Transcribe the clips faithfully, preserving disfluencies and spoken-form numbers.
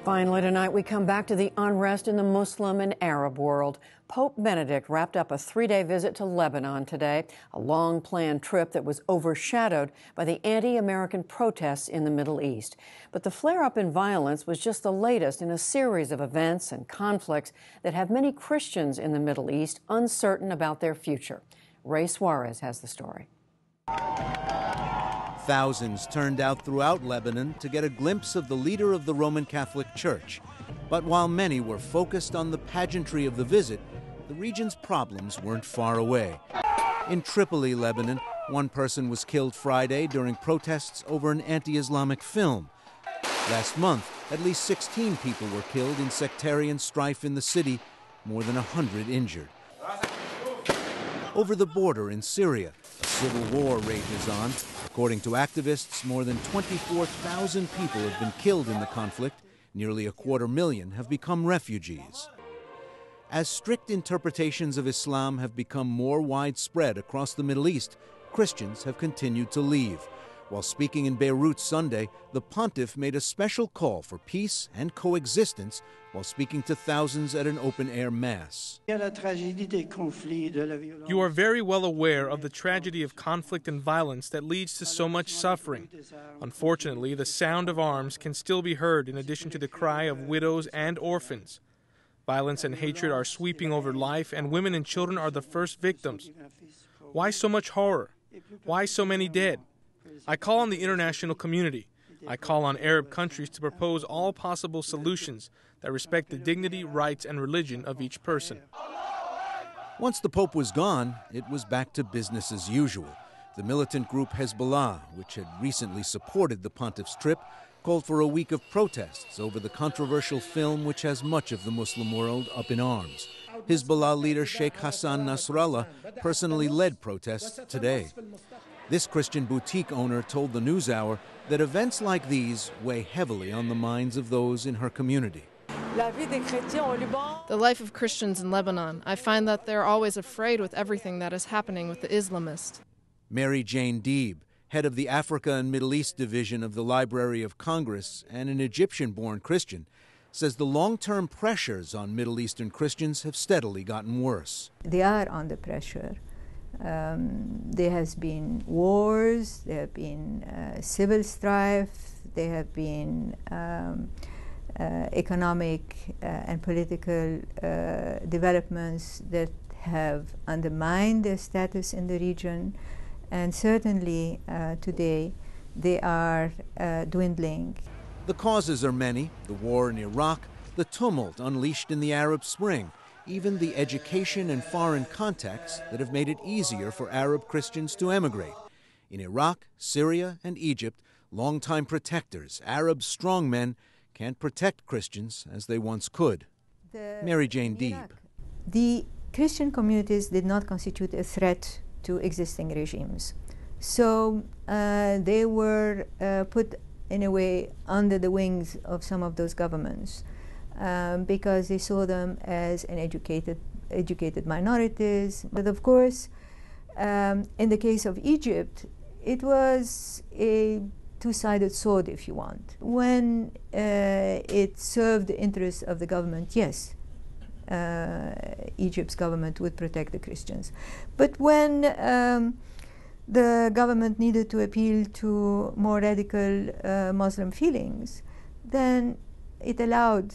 Finally tonight, we come back to the unrest in the Muslim and Arab world. Pope Benedict wrapped up a three-day visit to Lebanon today, a long-planned trip that was overshadowed by the anti-American protests in the Middle East. But the flare-up in violence was just the latest in a series of events and conflicts that have many Christians in the Middle East uncertain about their future. Ray Suarez has the story. Thousands turned out throughout Lebanon to get a glimpse of the leader of the Roman Catholic Church. But while many were focused on the pageantry of the visit, the region's problems weren't far away. In Tripoli, Lebanon, one person was killed Friday during protests over an anti-Islamic film. Last month, at least sixteen people were killed in sectarian strife in the city, more than one hundred injured. Over the border in Syria, a civil war rages on. According to activists, more than twenty-four thousand people have been killed in the conflict. Nearly a quarter million have become refugees. As strict interpretations of Islam have become more widespread across the Middle East, Christians have continued to leave. While speaking in Beirut Sunday, the pontiff made a special call for peace and coexistence while speaking to thousands at an open-air mass. You are very well aware of the tragedy of conflict and violence that leads to so much suffering. Unfortunately, the sound of arms can still be heard in addition to the cry of widows and orphans. Violence and hatred are sweeping over life, and women and children are the first victims. Why so much horror? Why so many dead? I call on the international community. I call on Arab countries to propose all possible solutions that respect the dignity, rights, and religion of each person. Once the Pope was gone, it was back to business as usual. The militant group Hezbollah, which had recently supported the pontiff's trip, called for a week of protests over the controversial film which has much of the Muslim world up in arms. Hezbollah leader Sheikh Hassan Nasrallah personally led protests today. This Christian boutique owner told the NewsHour that events like these weigh heavily on the minds of those in her community. The life of Christians in Lebanon. I find that they're always afraid with everything that is happening with the Islamists. Mary Jane Deeb, head of the Africa and Middle East Division of the Library of Congress and an Egyptian-born Christian, says the long-term pressures on Middle Eastern Christians have steadily gotten worse. They are under pressure. Um, there has been wars, there have been uh, civil strife, there have been um, uh, economic uh, and political uh, developments that have undermined their status in the region, and certainly uh, today they are uh, dwindling. The causes are many: the war in Iraq, the tumult unleashed in the Arab Spring, even the education and foreign contacts that have made it easier for Arab Christians to emigrate. In Iraq, Syria, and Egypt, longtime protectors, Arab strongmen, can't protect Christians as they once could. The Mary Jane Deeb. The Christian communities did not constitute a threat to existing regimes. So uh, they were uh, put, in a way, under the wings of some of those governments. Um, because they saw them as an educated, educated minorities. But of course, um, in the case of Egypt, it was a two-sided sword, if you want. When uh, it served the interests of the government, yes, uh, Egypt's government would protect the Christians. But when um, the government needed to appeal to more radical uh, Muslim feelings, then it allowed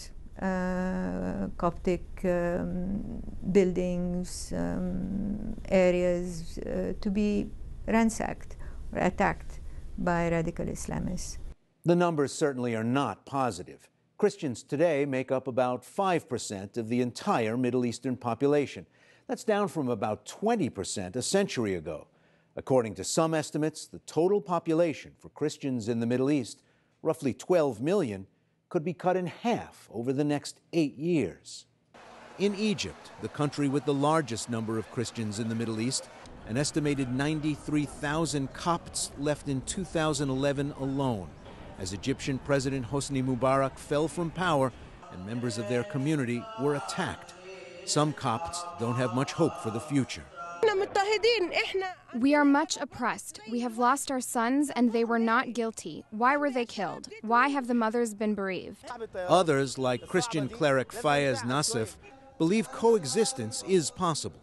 Uh, Coptic um, buildings, um, areas uh, to be ransacked or attacked by radical Islamists. The numbers certainly are not positive. Christians today make up about five percent of the entire Middle Eastern population. That's down from about twenty percent a century ago. According to some estimates, the total population for Christians in the Middle East, roughly twelve million, could be cut in half over the next eight years. In Egypt, the country with the largest number of Christians in the Middle East, an estimated ninety-three thousand Copts left in two thousand eleven alone, as Egyptian President Hosni Mubarak fell from power and members of their community were attacked. Some Copts don't have much hope for the future. We are much oppressed. We have lost our sons, and they were not guilty. Why were they killed? Why have the mothers been bereaved? Others, like Christian cleric Fayez Nassif, believe coexistence is possible.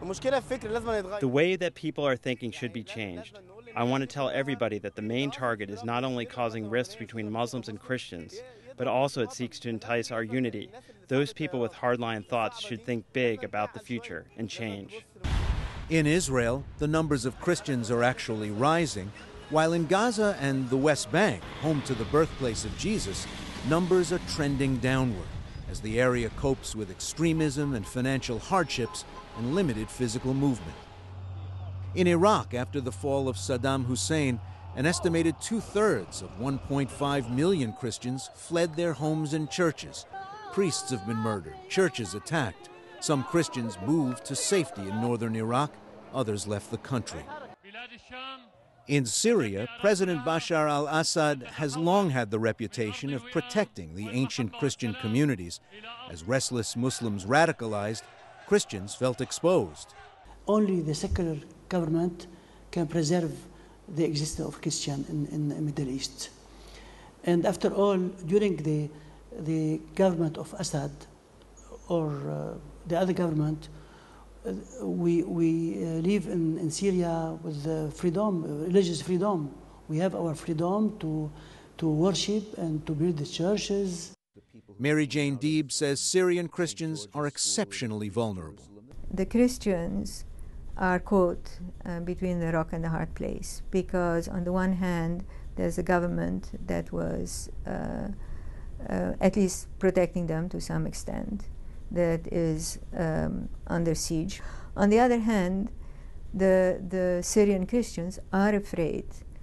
The way that people are thinking should be changed. I want to tell everybody that the main target is not only causing rifts between Muslims and Christians, but also it seeks to entice our unity. Those people with hardline thoughts should think big about the future and change. In Israel, the numbers of Christians are actually rising, while in Gaza and the West Bank, home to the birthplace of Jesus, numbers are trending downward as the area copes with extremism and financial hardships and limited physical movement. In Iraq, after the fall of Saddam Hussein, an estimated two-thirds of one point five million Christians fled their homes and churches. Priests have been murdered, churches attacked. Some Christians moved to safety in northern Iraq, others left the country. In Syria, President Bashar al-Assad has long had the reputation of protecting the ancient Christian communities. As restless Muslims radicalized, Christians felt exposed. Only the secular government can preserve the existence of Christian in, in the Middle East. And after all, during the, the government of Assad or uh, the other government, uh, we, we uh, live in, in Syria with uh, freedom, uh, religious freedom. We have our freedom to, to worship and to build the churches. Mary Jane Deeb says Syrian Christians are exceptionally vulnerable. The Christians are caught uh, between the rock and the hard place, because on the one hand there's a government that was uh, uh, at least protecting them to some extent, that is um, under siege. On the other hand, the, the Syrian Christians are afraid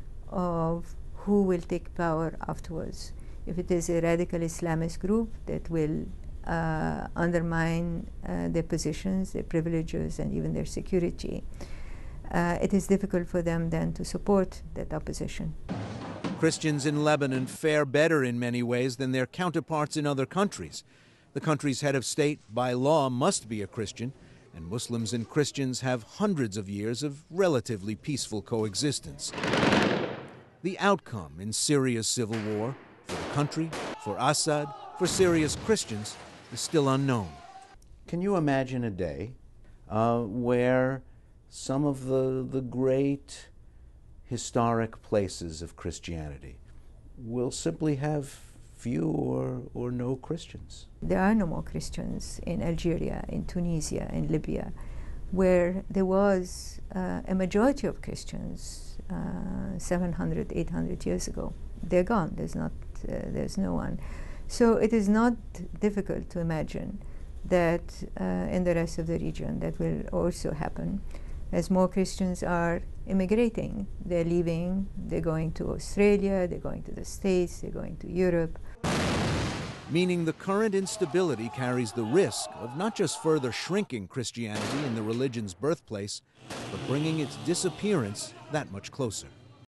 of who will take power afterwards. If it is a radical Islamist group that will Uh, undermine uh, their positions, their privileges, and even their security, uh, it is difficult for them then to support that opposition. Christians in Lebanon fare better in many ways than their counterparts in other countries. The country's head of state, by law, must be a Christian, and Muslims and Christians have hundreds of years of relatively peaceful coexistence. The outcome in Syria's civil war, for the country, for Assad, for Syria's Christians, is still unknown. Can you imagine a day uh, where some of the, the great historic places of Christianity will simply have few or, or no Christians? There are no more Christians in Algeria, in Tunisia, in Libya, where there was uh, a majority of Christians uh, seven hundred, eight hundred years ago. They're gone. There's not, uh, there's no one. So it is not difficult to imagine that uh, in the rest of the region that will also happen, as more Christians are immigrating. They're leaving, they're going to Australia, they're going to the States, they're going to Europe. Meaning the current instability carries the risk of not just further shrinking Christianity in the religion's birthplace, but bringing its disappearance that much closer.